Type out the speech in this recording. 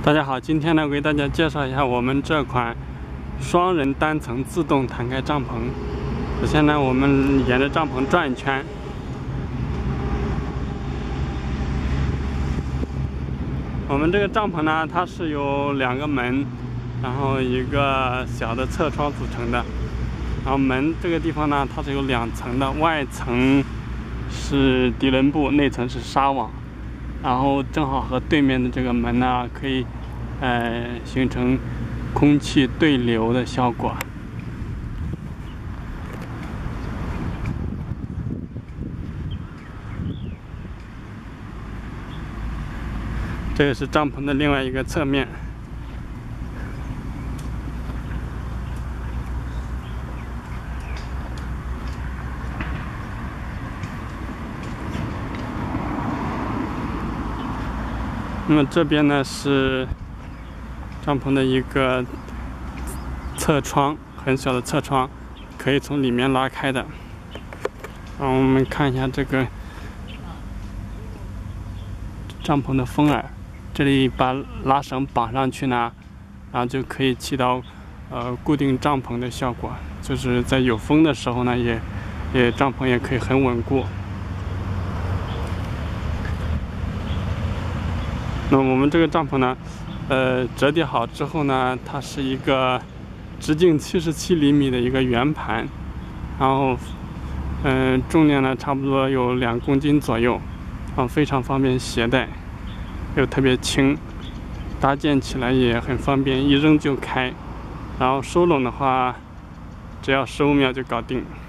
大家好，今天呢，我给大家介绍一下我们这款双人单层自动弹开帐篷。首先呢，我们沿着帐篷转一圈。我们这个帐篷呢，它是由2个门，然后一个小的侧窗组成的。然后门这个地方呢，它是有2层的，外层是涤纶布，内层是纱网。然后正好和对面的这个门呢，可以形成空气对流的效果。这个是帐篷的另外一个侧面。那么这边呢是帐篷的一个侧窗，很小的侧窗，可以从里面拉开的。然后我们看一下这个帐篷的风耳，这里把拉绳绑上去呢，然后就可以起到固定帐篷的效果，就是在有风的时候呢，帐篷也可以很稳固。那我们这个帐篷呢，折叠好之后呢，它是一个直径77厘米的一个圆盘，然后重量呢差不多有2公斤左右，然后非常方便携带，又特别轻，搭建起来也很方便，一扔就开，然后收拢的话，只要15秒就搞定。